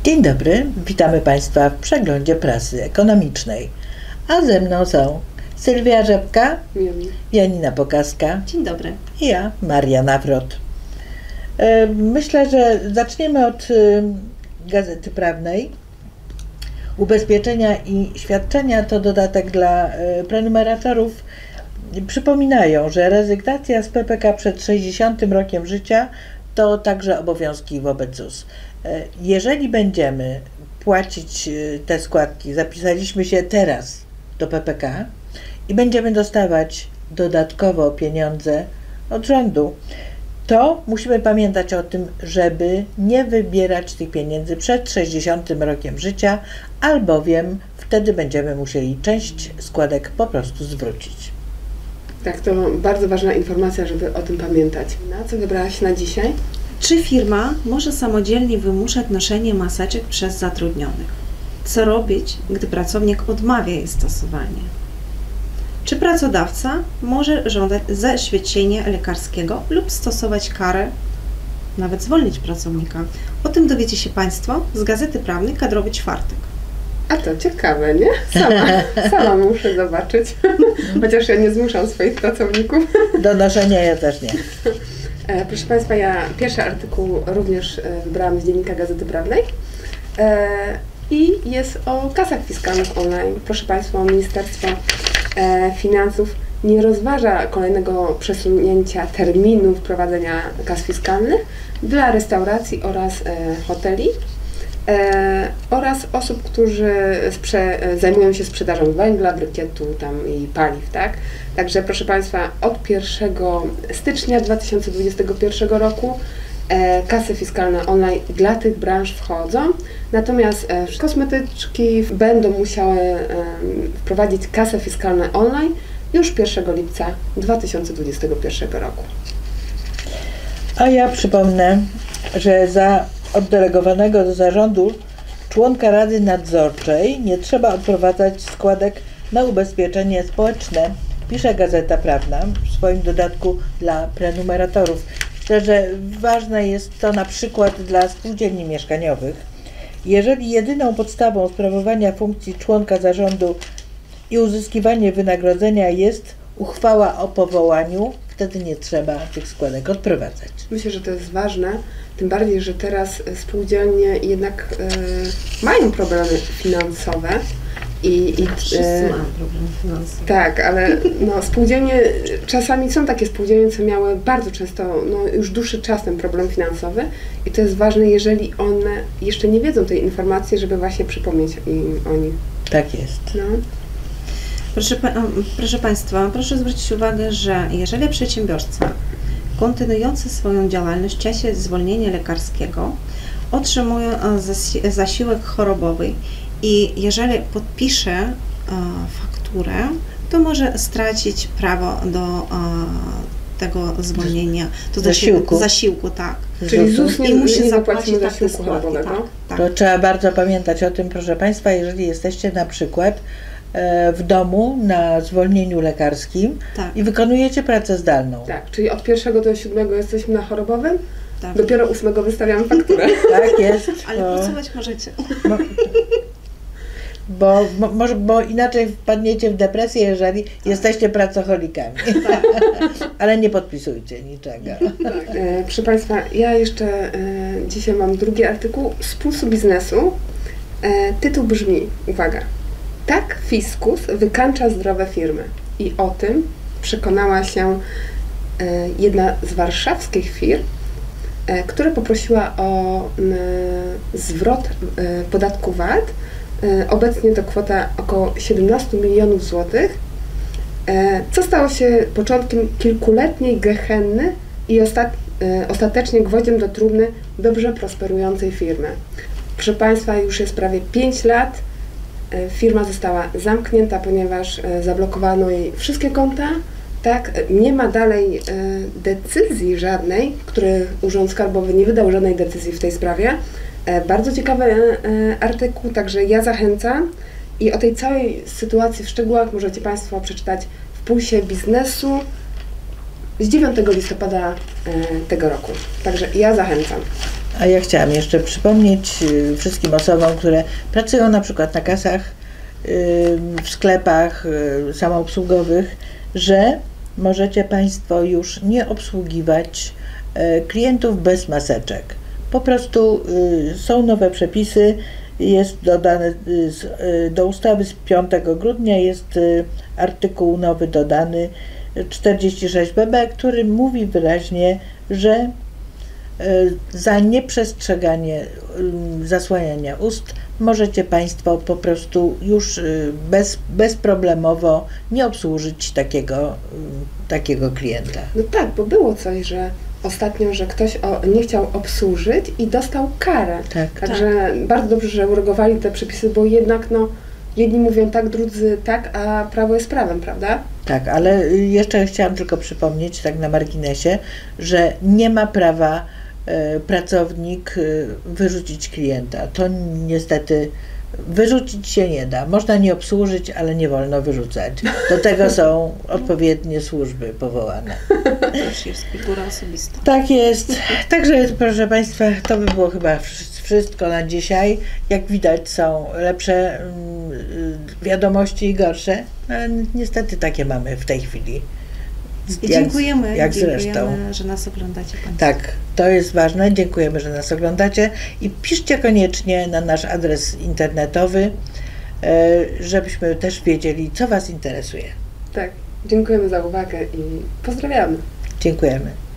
Dzień dobry, witamy Państwa w przeglądzie prasy ekonomicznej. A ze mną są Sylwia Rzepka, Janina Pokaska. Dzień dobry. I ja, Maria Nawrot. Myślę, że zaczniemy od Gazety Prawnej. Ubezpieczenia i świadczenia to dodatek dla prenumeratorów. Przypominają, że rezygnacja z PPK przed 60 rokiem życia to także obowiązki wobec ZUS. Jeżeli będziemy płacić te składki, zapisaliśmy się teraz do PPK i będziemy dostawać dodatkowo pieniądze od rządu, to musimy pamiętać o tym, żeby nie wybierać tych pieniędzy przed 60 rokiem życia, albowiem wtedy będziemy musieli część składek po prostu zwrócić. Tak, to bardzo ważna informacja, żeby o tym pamiętać. Na co wybrałaś na dzisiaj? Czy firma może samodzielnie wymuszać noszenie maseczek przez zatrudnionych? Co robić, gdy pracownik odmawia jej stosowania? Czy pracodawca może żądać zaświadczenia lekarskiego lub stosować karę, nawet zwolnić pracownika? O tym dowiecie się Państwo z Gazety Prawnej Kadrowy Czwartek. A to ciekawe, nie? Sama muszę zobaczyć, chociaż ja nie zmuszam swoich pracowników. Do noszenia ja też nie. Proszę Państwa, ja pierwszy artykuł również wybrałam z Dziennika Gazety Prawnej i jest o kasach fiskalnych online. Proszę Państwa, Ministerstwo Finansów nie rozważa kolejnego przesunięcia terminu wprowadzenia kas fiskalnych dla restauracji oraz hoteli oraz osób, którzy zajmują się sprzedażą węgla, brykietu i paliw, tak? Także proszę Państwa, od 1 stycznia 2021 roku kasy fiskalne online dla tych branż wchodzą, natomiast kosmetyczki będą musiały wprowadzić kasę fiskalną online już 1 lipca 2021 roku. A ja przypomnę, że za oddelegowanego do zarządu członka Rady Nadzorczej nie trzeba odprowadzać składek na ubezpieczenie społeczne, pisze Gazeta Prawna w swoim dodatku dla prenumeratorów. Myślę, że ważne jest to na przykład dla spółdzielni mieszkaniowych. Jeżeli jedyną podstawą sprawowania funkcji członka zarządu i uzyskiwanie wynagrodzenia jest uchwała o powołaniu, wtedy nie trzeba tych składek odprowadzać. Myślę, że to jest ważne, tym bardziej, że teraz spółdzielnie jednak mają problemy finansowe. Wszyscy mają problemy finansowe. Tak, ale spółdzielnie, czasami są takie spółdzielnie, co miały bardzo często, już dłuższy czas ten problem finansowy i to jest ważne, jeżeli one jeszcze nie wiedzą tej informacji, żeby właśnie przypomnieć im o nim. Tak jest. Proszę Państwa, proszę zwrócić uwagę, że jeżeli przedsiębiorca kontynuujący swoją działalność w czasie zwolnienia lekarskiego otrzymuje zasiłek chorobowy i jeżeli podpisze fakturę, to może stracić prawo do tego zwolnienia, do zasiłku, tak. Czyli ZUS nie musi zapłacić zasiłku chorobowego. Tak. To trzeba bardzo pamiętać o tym, proszę Państwa, jeżeli jesteście na przykład w domu na zwolnieniu lekarskim i wykonujecie pracę zdalną. Tak, czyli od 1 do 7 jesteśmy na chorobowym, tak. Dopiero 8 wystawiamy fakturę. Tak jest. Ale pracować możecie. Bo inaczej wpadniecie w depresję, jeżeli jesteście pracocholikami. Tak. Ale nie podpisujcie niczego. Tak. Proszę Państwa, ja jeszcze dzisiaj mam drugi artykuł z Pulsu Biznesu. Tytuł brzmi, uwaga, tak fiskus wykańcza zdrowe firmy. I o tym przekonała się jedna z warszawskich firm, która poprosiła o zwrot podatku VAT. Obecnie to kwota około 17 milionów złotych, co stało się początkiem kilkuletniej gehenny i ostatecznie gwoździem do trumny dobrze prosperującej firmy. Proszę Państwa, już jest prawie 5 lat. Firma została zamknięta, ponieważ zablokowano jej wszystkie konta. Tak, nie ma dalej decyzji żadnej, Urząd Skarbowy nie wydał żadnej decyzji w tej sprawie. Bardzo ciekawy artykuł, także ja zachęcam i o tej całej sytuacji w szczegółach możecie Państwo przeczytać w Pulsie Biznesu z 9 listopada tego roku. Także ja zachęcam. A ja chciałam jeszcze przypomnieć wszystkim osobom, które pracują na przykład na kasach, w sklepach samoobsługowych, że możecie Państwo już nie obsługiwać klientów bez maseczek. Po prostu są nowe przepisy, jest dodane do ustawy z 5 grudnia jest artykuł nowy dodany 46bb, który mówi wyraźnie, że za nieprzestrzeganie zasłaniania ust możecie Państwo po prostu już bezproblemowo nie obsłużyć takiego klienta. No tak, bo było coś, że ostatnio, że ktoś nie chciał obsłużyć i dostał karę. Tak. Także bardzo dobrze, że urygowali te przepisy, bo jednak jedni mówią tak, drudzy tak, a prawo jest prawem, prawda? Tak, ale jeszcze chciałam tylko przypomnieć, tak na marginesie, że nie ma prawa pracownik wyrzucić klienta. To niestety wyrzucić się nie da. Można nie obsłużyć, ale nie wolno wyrzucać. Do tego są odpowiednie służby powołane. Też jest figura osobista. Tak jest. Także proszę Państwa, to by było chyba wszystko na dzisiaj. Jak widać, są lepsze wiadomości i gorsze, ale niestety takie mamy w tej chwili. I dziękujemy, jak zresztą. że nas oglądacie Państwo. Tak, to jest ważne. Dziękujemy, że nas oglądacie i piszcie koniecznie na nasz adres internetowy, żebyśmy też wiedzieli, co Was interesuje. Tak, dziękujemy za uwagę i pozdrawiamy. Dziękujemy.